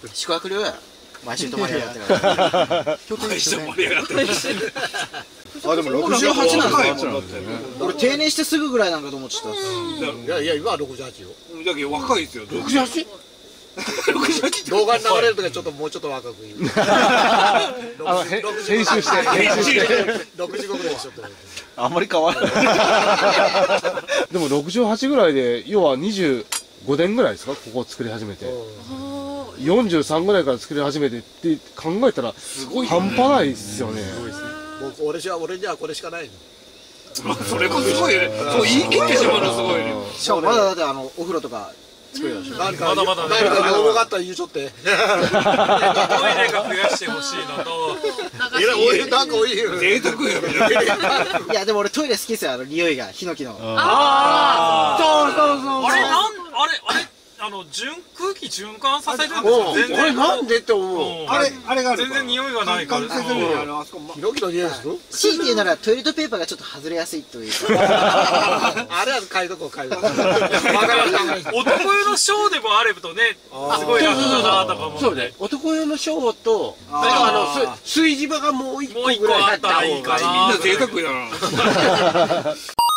宿泊料や毎週泊まりやがってから毎週盛り上がってる。 あ、でもろくじゅうはちなんですか。 俺定年してすぐぐらいなんかと思ってた。 いやいや今はろくじゅうはちよ。 だけど若いですよ。 ろくじゅうはち？ 動画に流れるときちょっともうちょっと若く言う。 あの編集して編集してろくじゅうごぐらいでしょって。 あんまり変わらない。 でもろくじゅうはちぐらいで要はにじゅうごねんぐらいですか、ここを作り始めて。よんじゅうさんぐらいから作り始めてって考えたら半端ないっすよね。 僕俺じゃ俺じゃこれしかないの。 それもすごいよね。そう言い切ってしまうのすごいね。 しかもまだだってあのお風呂とか作れるでしょ。 何かまだまだね。 何か要望があったら言うちょって。 トイレが増やしてほしいのと。 いやおいなんかおいよ。 贅沢やいやでも俺トイレ好きですよ、あの匂いがヒノキの。 あそうそうそう。 あれなんあれあれあの循空気循環させるんですよ。全然。 これなんでって思う。 あれあれがある。 全然匂いがないから。 ヒノキの匂いですよ。 強いて言うならトイレットペーパーがちょっと外れやすいというか。 あれは買いどこ買いどこ。わからない。 男湯のショーでもあればとね、すごい楽だなとか思って。 そうね。男用のショーと、それからあの炊事場がもう一個ぐらいあったらいいかな。 みんな贅沢やな。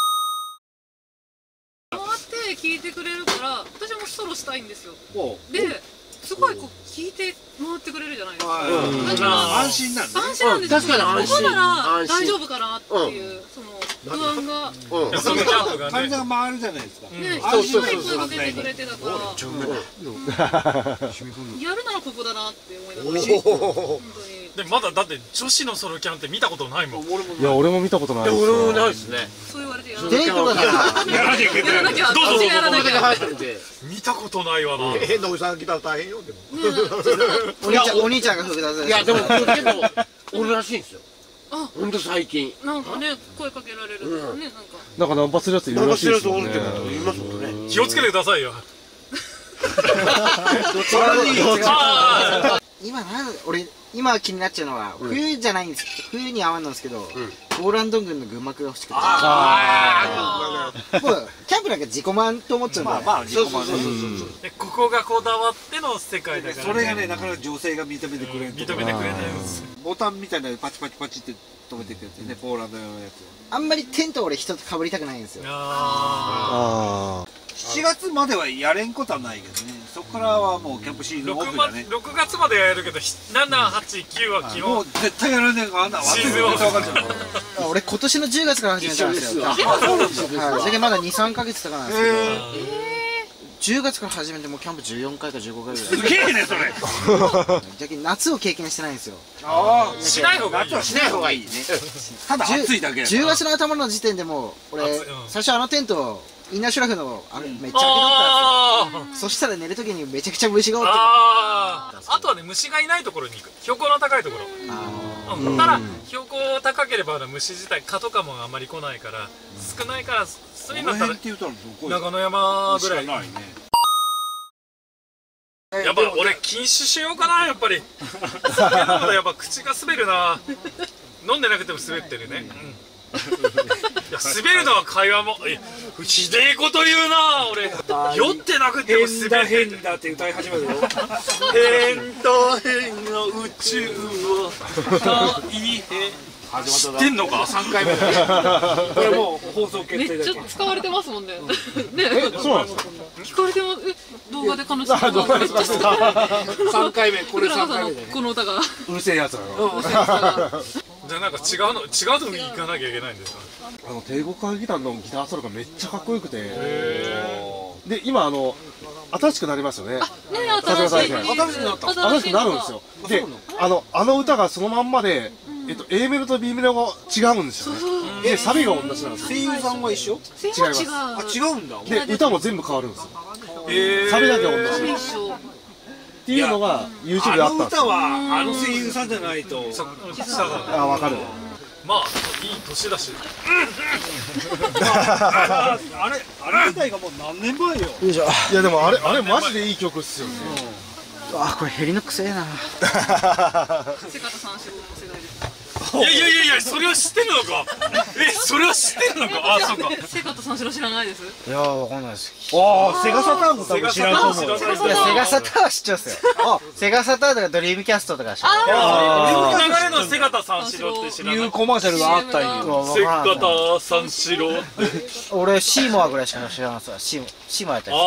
聞いてくれるから私もソロしたいんですよ。ですごいこう聞いて回ってくれるじゃないですか。だから安心なんだ。 安心なんですよ。 確かに安心。 ここなら大丈夫かなっていうその不安が。 そのキャンプがね。 患者が回るじゃないですか。 ね、安心がいっぱいかけてくれてたから。やるならここだなって思いながら。本当に。 でまだだって女子のソロキャンって見たことないもん。 いや俺も見たことないです。 俺もないですね。 そう言われてやデートだからやらなきゃいけない。 やらなきゃ。 どうぞどうぞやらなきゃ。 見たことないわな。 変なおじさん来たら大変よでも。 お兄ちゃんお兄ちゃんが複雑です。 いやでもけどおるらしいんですよ。ほんと最近。 なんかね声かけられるとかねなんか。 なんかナンパするやついるらしいですもんね。 いますもんね。 気をつけてくださいよ。 今なん俺今気になっちゃうのは冬じゃないんですけど、冬に合わんのですけど、ポーランド軍の軍幕が欲しくて、 ああもうキャンプなんか自己満と思っちゃうんで、 まあまあ自己満でここがこだわっての世界だから、 それがねなかなか女性が認めてくれる、 認めてくれないんです。 ボタンみたいなパチパチパチって止めていくやつね、ポーランド用のやつ。 あんまりテント俺人と被りたくないんですよ。 ああしちがつまではやれんことはないけどね、そこからはもうキャンプシーズンオフだね。 ろくがつまでやるけどななはちきゅうは基本もう絶対やらねえから、あんなシーズンオフ。 俺今年のじゅうがつから始めたんですよ。はい、それでまだにさんかげつとかなんですけど、じゅうがつから始めてもうキャンプじゅうよんかいかじゅうごかいぐらい。すげえねそれ。 逆に夏を経験してないんですよ。 ああしない方がいい。 夏はしない方がいいね。ただ暑いだけ。 じゅうがつの頭の時点でもう俺最初あのテントインナーシュラフのあれめっちゃ開けとったんですよ。そしたら寝る時にめちゃくちゃ虫がおって、 ああとはね虫がいないところに行く、標高の高いところ。うん、ただ標高高ければ虫自体蚊とかもあんまり来ないから少ないから、そういうのだったら長野山ぐらい。やっぱ俺禁酒しようかな、やっぱり酒飲むとやっぱ口が滑るな。飲んでなくても滑ってるね。いや滑るのは会話もえひでえこと言うな俺。酔ってなくても滑る。 変だ変だって歌い始めるよ。 変と変の宇宙を大変。知ってんのか。 さんかいめだ。これもう放送決定だけ。 めっちゃ使われてますもんね。ね。 そうなんですか。 聞かれてます。え動画で彼女さんがめっちゃさんかいめ、これさんかいめだね。 この歌がうるせえやつらの。 じゃあなんか違うの違うとこに行かなきゃいけないんですか。 あの帝国歌劇団のギターソロがめっちゃかっこよくて、で今あの新しくなりますよね。 ね新しい。 新しくなった。 新しくなるんですよ。であのあの歌がそのまんまで、えっと A メロと B メロが違うんですよね。でサビが同じなんですよ。 声優さんは一緒？ 違います。 あ違うんだ。 で歌も全部変わるんですよ。 えサビだけ同じ。っていうのが YouTube であったんですよ。 あの歌はあの声優さんじゃないと。 あわかる。 まあいい年だし。 あれあれ自体がもう何年前よ。 よいしょ。 いやでもあれあれマジでいい曲っすよね。 あこれヘリのくせえな。 瀬方三四郎の世代です。 いやいやいやいやそれを知ってるのか。えそれを知ってるのか。あそうか。 瀬方三四郎知らないです。 いやわかんないです。 ああセガサターンも多分知らんと思う。 いやセガサターンは知っちゃうんですよ。あセガサターンとかドリームキャストとか知ってる。 ああ流れの瀬方三四郎って知らない。 いうコマーシャルがあったんよ。 瀬方三四郎って。 俺シーモアぐらいしか知らないですわ。シーモシーモアやったやつ。 あ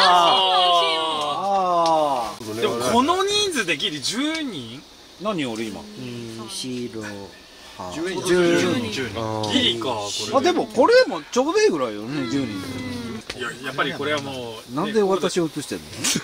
ああ。でもこの人数でギリじゅうにん。 何俺今。 シロじゅうにん。 じゅうにん。ギリかこれ。 あでもこれもちょうどいいぐらいよねじゅうにん。 いややっぱりこれはもう。 なんで私を映してん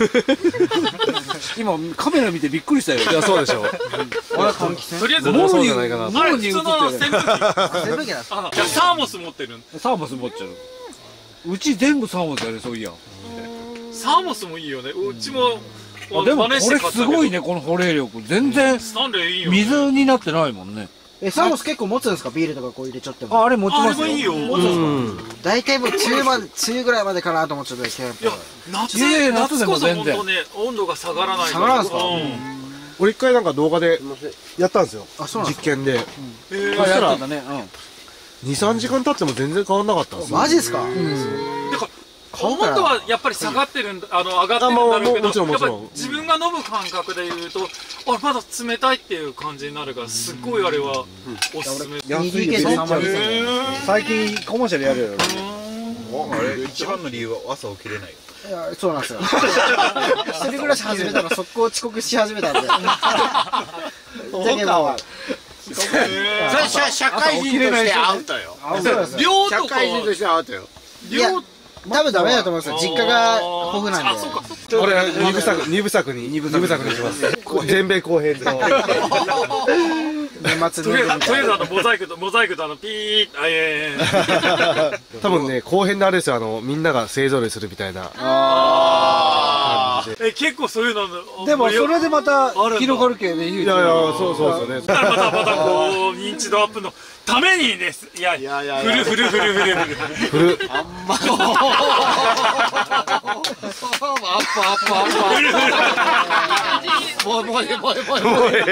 の？今カメラ見てびっくりしたよ。いやそうでしょ。 とりあえずモロにあれ普通の扇風機。 扇風機だ。 じゃあサーモス持ってる。 サーモス持っちゃう。うち全部サーモスやでそういや。 サーモスもいいよね。うちも。 あでもこれすごいねこの保冷力全然水になってないもんね。 えサーモス結構持つんですかビールとかこう入れちゃっても。 ああれ持ちますよ。 あれもいいよ。 持つんですか。大体もう梅雨まで梅雨ぐらいまでかなと思っちゃってキャンプ。 いや夏で夏こそ本当ね温度が下がらない。 下がらんですか。 俺一回なんか動画でやったんですよ。 あそうなんですか。 実験で。 そしたらにさんじかん経っても全然変わんなかったんですよ。 マジですか。 温度はやっぱり下がってるんだ、あの上がってるんだろうけど、やっぱり自分が飲む感覚で言うと、あまだ冷たいっていう感じになるから、すっごいあれはおすすめ。 安いけど最近コマーシャルやるよ。 あれ一番の理由は朝起きれない。 いやそうなんですよ。一人暮らし始めたら速攻遅刻し始めたんで。だけど。 それ社会人としてアウトよ。 寮とか社会人としてアウトよ。 いや多分ダメだと思いますよ。実家が豊富なんで。 これ二部作二部作に二部作にします。全米後編と年末とりあえずとりあえずあのモザイクとモザイクとあのピーあええ多分ね後編であれですよ、あのみんなが勢ぞろいするみたいな。 え結構そういうのでもそれでまた広がるけね。 いやいやそうそうですよね。 またまたこう認知度アップのためにです。いやいやいや、ふるふるふるふるふるふるあんまアップアップアップもうもうもうもうもう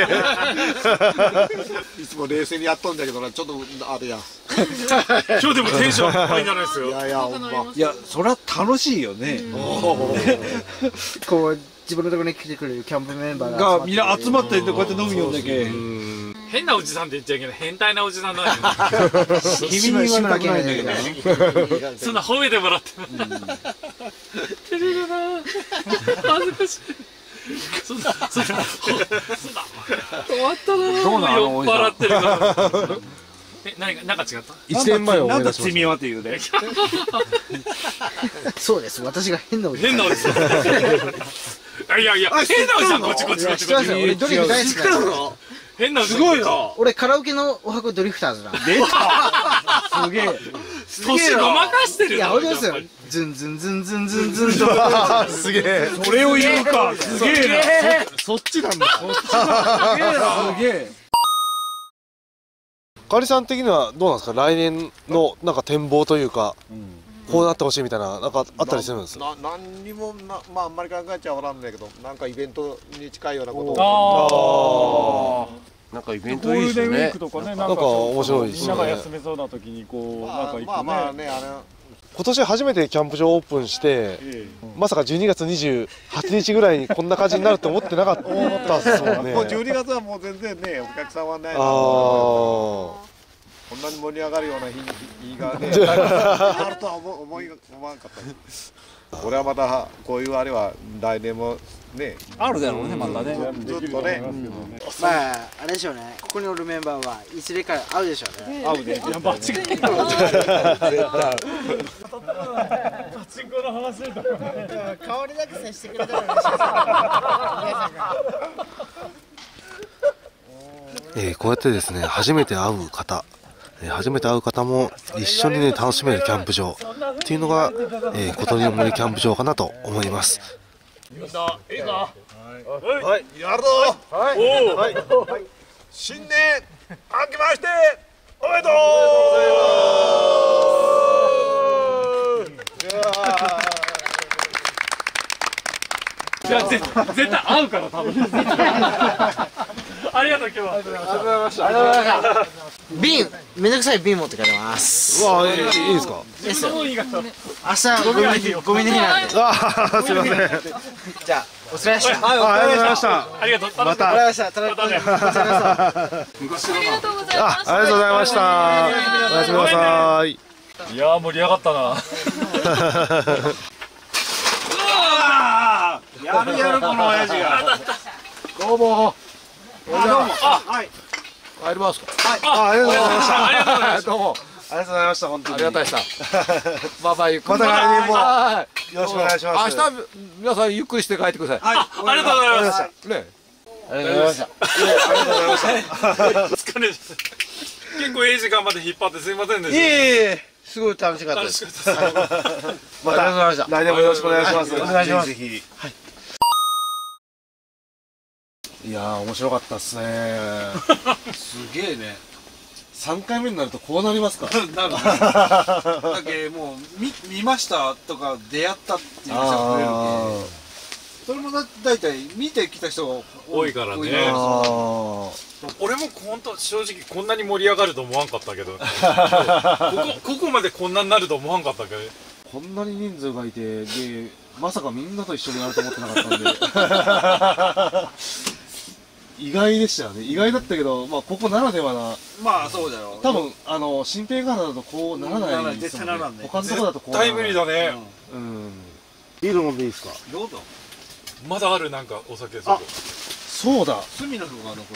いつも冷静にやっとんだけどな、ちょっとあれや今日でもテンション高いんじゃないですよ。 いやいやほんまいやそりゃ楽しいよね。 こう自分のところに来てくれるキャンプメンバーがみんな集まってこうやって飲むようだけ。 変なおじさんって言っちゃいけない、変態なおじさんだよ。 君に言われたくないんだけど。 そんな褒めてもらっても。照れるな。恥ずかしい。そんなそんなそんな終わったな。 どうなの酔っ払ってるから。え、何かなんか違った？ 一年前を思い出しました。 なんだ君はって言うね。 そうです。私が変なおじさん。 変なおじさん。いやいや、変なおじさんこっちこっちこっちこっち。 俺ドリフ大好きなんですよ。 変なすごいな。 俺カラオケのお箱ドリフターズな。 出た。すげえ。 年ごまかしてる。 いや本当ですよ。ズンズンズンズンズンズンと。 すげえ。 それを言うか。すげえな。 そっちなんだ。 すげえ。 かわりさん的にはどうなんですか、来年のなんか展望というか、こうなってほしいみたいな、なんかあったりするんですか。 何にもな、まああんまり考えちゃわらんだけど、なんかイベントに近いようなことを。なんかイベントいいですね。 ゴールデンウィークとかね、 なんか面白いですね。 みんなが休めそうな時にこうなんか行くね。まあまあね、あれ。 今年初めてキャンプ場オープンして、まさかじゅうにがつにじゅうはちにちぐらいにこんな感じになると思ってなかったっすもんね。 もうじゅうにがつはもう全然ね、お客さんはない。こんなに盛り上がるような日日がね、あるとは思思い思わんかった。俺はまたこういうあれは来年もね、 あるだろうね、またね。 ずっとね。 まああれでしょうね。ここにおるメンバーはいずれか会うでしょうね。 会うで。いや間違いない。絶対。 パチンコの話だからね。 代わりなく接してくれたら嬉しいです。 えー、こうやってですね、初めて会う方、えー、初めて会う方も一緒にね楽しめるキャンプ場っていうのが、えー、小鳥の森キャンプ場かなと思います。 みんないいか。 はい、やるぞ。はい。はい。新年明けましておめでとう。いや絶絶対合うから多分。ありがとう今日は。ありがとうございました。ありがとうございました。 瓶、めんどくさい瓶持って帰ります。 うわ、いいですか。 いいですよ。明日ゴミの日、ゴミの日なんで。 ああ、すみません。 じゃあお疲れでした。 ありがとうございました。 ありがとう。 また。 ありがとうございました。ありがとうございました。 ありがとうございました。 あ、ありがとうございました。おやすみなさい。 いやー盛り上がったな。 やるやるこの親父が。 どうも。 どうも。あ、はい。 入りますか。 はい。あ、ありがとうございました。 ありがとうございました。 どうも。 ありがとうございました。本当に。 ありがたいでした。まあまあゆっくり。 また来年もよろしくお願いします。 明日皆さんゆっくりして帰ってください。 あ、ありがとうございました。 ね。 ありがとうございました。 ありがとうございました。 疲れ。結構いい時間まで引っ張ってすみませんでした。 いえいえ、すごい楽しかったです。 また来年もよろしくお願いします。 お願いします。 ぜひ。いやー面白かったっすね。 すげえね。 三回目になるとこうなりますか。 なる。だけもう見見ましたとか出会ったっていう人が増えるけ。それもだだいたい見てきた人が多いからね。俺も本当正直こんなに盛り上がると思わんかったけど。ここここまでこんなになると思わんかったけど。 こんなに人数がいてでまさかみんなと一緒にやると思ってなかったんで。意外でしたよね。意外だったけど、まあここならではな。 まあそうだろう。 多分あの新平ガーナだとこうならないですもんね。他のとこだとこうならない。 絶対無理だね。 うん。ビール飲んでいいですか。 どうぞ。 まだあるなんかお酒そこ。 そうだ。 隅の方が残って。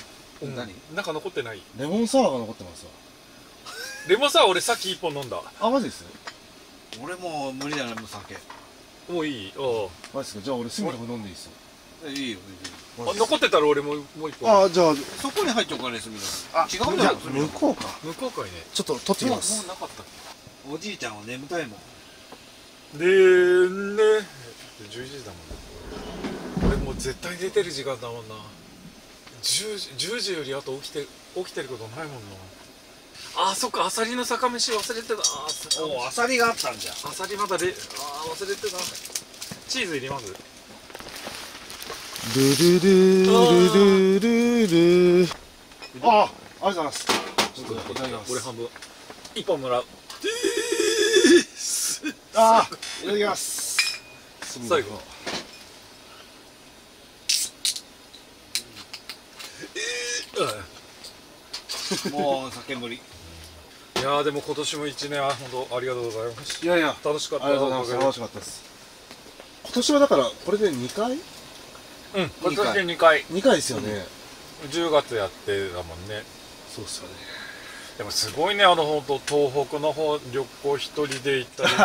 何？ なんか残ってない。 レモンサワーが残ってますわ。 レモンサワー俺さっき一本飲んだ。 あ、マジです。 俺もう無理だな、もう酒。 もういい。ああ。 マジですか。じゃあ俺隅の方飲んでいいですよ。 いいよ。 あ、残ってたら俺ももう一本。 あ、じゃあそこに入っちゃおうかね、隅の。あ、違うんだよ。 向こうか。 向こうかいね。 ちょっと取ってきます。 もうなかったっけ。おじいちゃんは眠たいもん。 でね、じゅういちじだもんね。俺もう絶対出てる時間だもんな。じゅうじよりあと起きて起きてることないもんな。あ、 あそっか、アサリの酒飯忘れてた。あおアサリがあったんじゃ。 アサリまだレ、あー忘れてた。チーズ入れます。 ルルルルルルル。あ、ありがとうございます。ちょっといただきます。 俺半分。一本もらう。 あー、いただきます。 最後。 もう酒盛り。 いやーでも今年も一年本当ありがとうございます。 いやいや、 楽しかった。 ありがとうございます。楽しかったです。今年はだからこれでにかい？ うん、今年でにかい。 にかいですよね。 じゅうがつやってたもんね。 そうっすよね。 でもすごいね、あの本当東北の方旅行一人で行ったり、ね。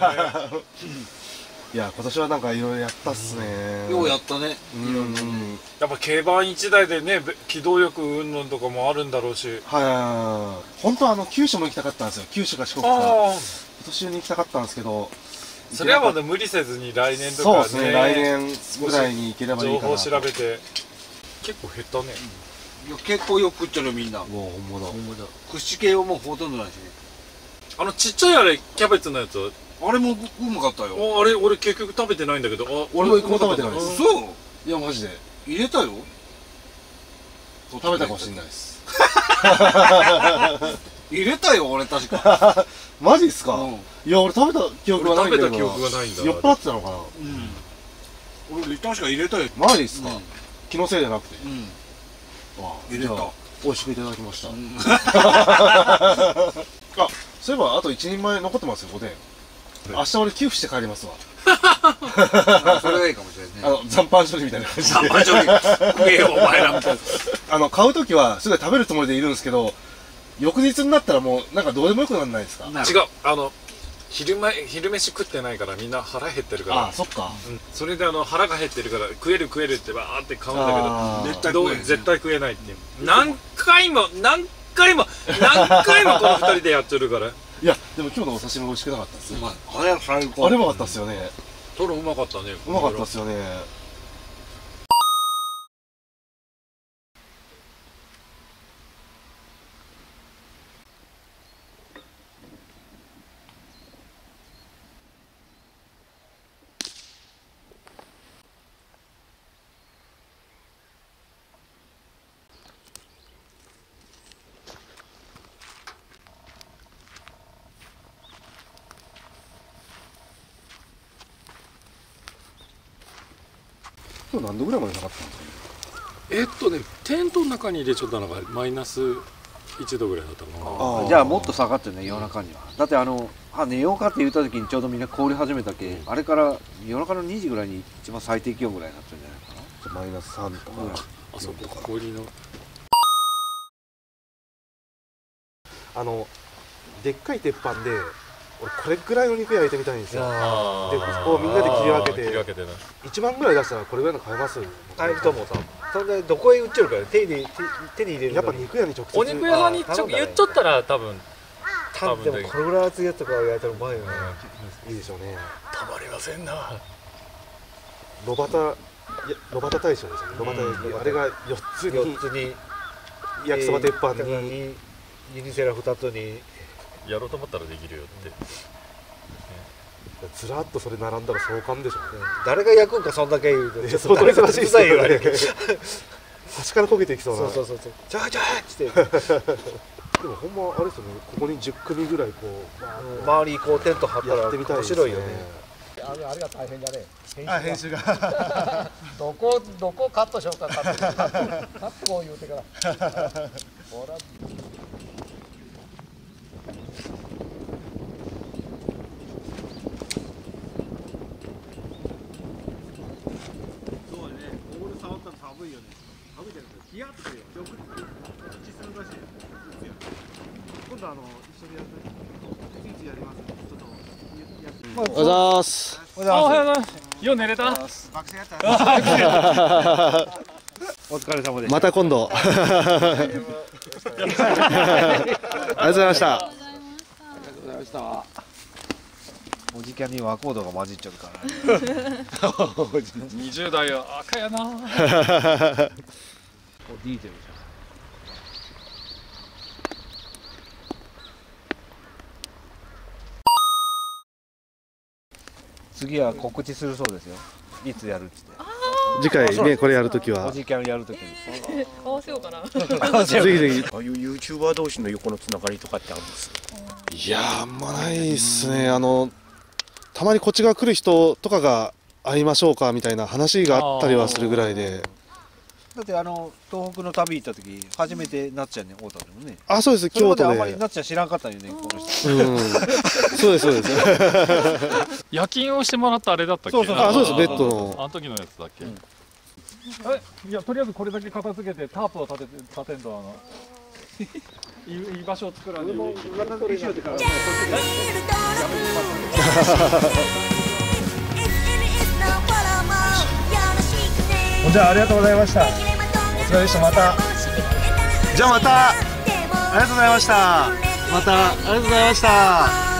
いや今年はなんかいろいろやったっすね。 ようやったね。 うん。 やっぱ軽バン一台でね、機動力云々とかもあるんだろうし。 はい。本当はあの九州も行きたかったんですよ。九州か四国か。今年に行きたかったんですけど。 それはまだ無理せずに来年とかね。そうですね。来年ぐらいに行ければいいかな。 情報調べて。結構減ったね。 いや結構よく食ってるみんな。 もう本物。 串系はもうほとんどないしね。 あのちっちゃいあれキャベツのやつ。 あれもうまかったよ。 あれ俺結局食べてないんだけど。あ俺も一個も食べてないです。 そう？ いやマジで入れたよ。 食べたかもしれないです。 入れたよ俺確か。 マジっすか？いや俺食べた記憶がないんだけど。 食べた記憶がないんだ。 酔っ払ってたのかな？ うん。俺確か入れたよ。 マジっすか？気のせいじゃなくて。 うん。 あ入れた。 美味しくいただきました。あ、そういえばあと一人前残ってますよおでん。明日俺寄付して帰りますわ。 それがいいかもしれないね。 あの残飯処理みたいな感じで。 残飯処理食えよお前らみたいな。 あの買うときはすぐ食べるつもりでいるんですけど、翌日になったらもうなんかどうでもよくならないですか？ 違う、あの昼前昼飯食ってないからみんな腹減ってるから。 あ、そっか。 それであの腹が減ってるから食える食えるってバーって買うんだけど、絶対食えないっていう。何回も何回も何回もこのふたりでやってるから。 いやでも今日のお刺身美味しくなかったです。 あれ最高。 あれうまかったですよね。 トロうまかったね。 うまかったですよね。今日何度ぐらいまで下がったんですかね。 えっとね、テントの中に入れちゃったのがマイナスいちどぐらいだったかな。 あじゃあもっと下がってるね、夜中には。だってあのあ寝ようかって言った時にちょうどみんな凍り始めたけ、あれから夜中のにじぐらいに一番最低気温ぐらいになったんじゃないかな。 じゃマイナスさんとか。 あそこ氷のあのでっかい鉄板で俺これぐらいの肉焼いてみたいんですよ。でこうみんなで切り分けていちまんぐらい出したらこれぐらいの買えます？ 買えると思うさ。それでどこへ売っちゃうから手に手に入れる。 やっぱ肉屋に直接。 お肉屋さんにちょ言っちゃったら多分多分でもこれぐらい厚いやつとか焼いたらうまいよね。 いいでしょうね。 たまりませんな。 炉端炉端大将ですよね。炉端あれがよっつによっつに焼きそば鉄板にユニセラふたつにやろうと思ったらできるよって。 ずらっとそれ並んだら壮観でしょうね。 誰が焼くんかそんだけ言うと相当忙しいですよね。端から焦げていきそうな。 そうそうそうそう。じゃあじゃあっつって。 でもほんまあれですよね。ここにじゅっくみぐらいこう周りこうテント張ったらやってみたい面ですね。 白いよね。あれあれが大変だね。 あ編集が。 どこどこカットしようかカットカットを言うてから。ほら。 寒いよね。寒いじゃないですか。ヒヤッとするよ。よく口するらしいですよ。今度あの一緒にやって一日やります。ちょっとやって。おはようございます。 おはようございます。よう寝れた？ 爆睡やった。 お疲れ様です。 また今度。ありがとうございました。 ありがとうございました。おじきゃにはアコードが混じっちゃうからね。 にじゅう代は赤やな。 ディーゼルじゃん。 次は告知するそうですよ。いつやるっつって。 次回ねこれやるときはおじキャンやるときに合わせようかな。 ぜひぜひ。 ああいう ユーチューバー同士の横のつながりとかってあるんです？ いやーあんまないっすね。あのたまにこっち側来る人とかが会いましょうかみたいな話があったりはするぐらいで。 だってあの東北の旅行った時初めてなっちゃんに会うたのもね。 あ、そうです。京都で。 あんまりなっちゃん知らんかったよね、この人。 うん。そうですそうです。 夜勤をしてもらったあれだったっけ？ そうそう。あ、そうです。ベッドの。 あの時のやつだっけ？え、いやとりあえずこれだけ片付けてタープを立てて立てんとあのいいい場所を作らないと。 じゃあありがとうございました。お疲れでした。また。じゃあまた。ありがとうございました。またありがとうございました。